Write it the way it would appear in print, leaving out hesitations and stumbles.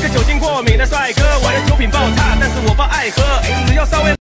酒精过敏的帅哥，我的酒品爆